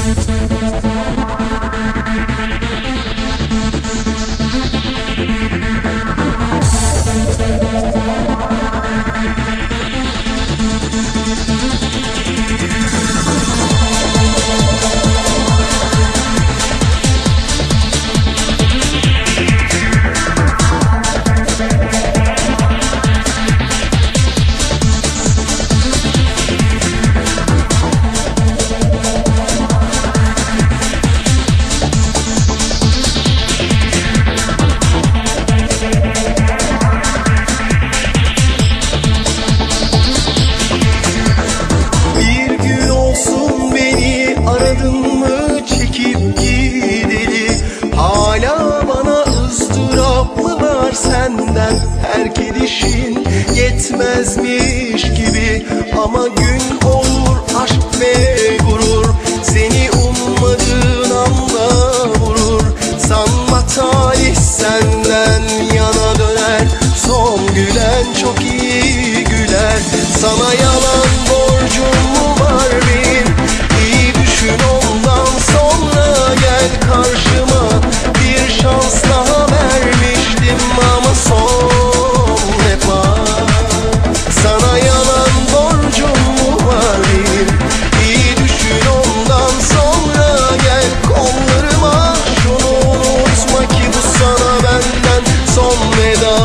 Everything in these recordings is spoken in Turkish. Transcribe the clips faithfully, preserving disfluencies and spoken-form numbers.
Senden her gidişin yetmezmiş gibi, ama gün olur aşk ve gurur seni ummadığın anda vurur. Sanma talih senden yana döner, son gülen çok iyi güler. Sana yalan borcum mu var benim? İyi düşün ondan sonra gel karşıma. Bir şans daha vermiştim ama son defa. Sana yalan borcum mu var benim? İyi düşün ondan sonra gel kollarıma. Şunu unutma ki bu sana benden son veda.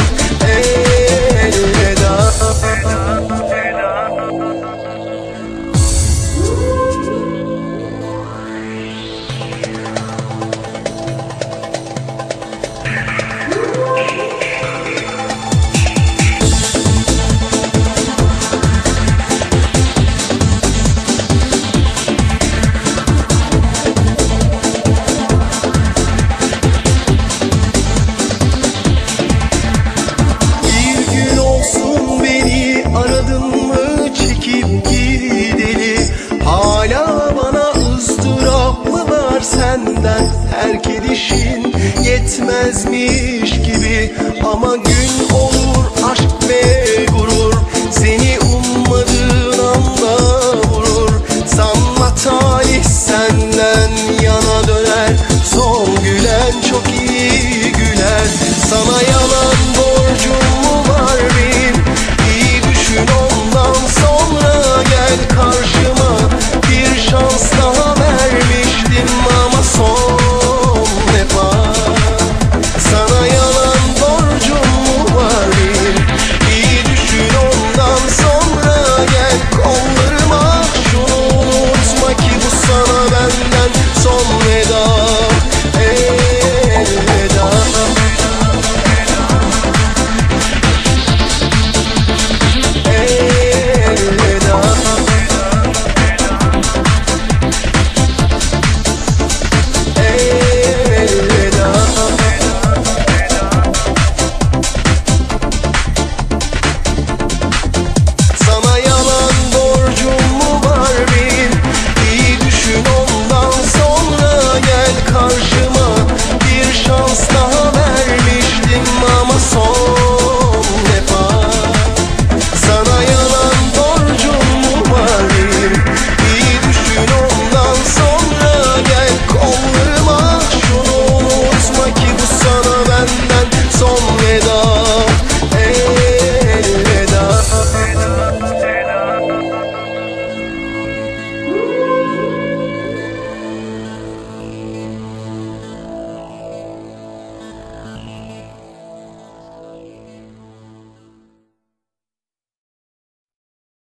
Elveda. Senden her gidişin yetmezmiş gibi, ama gün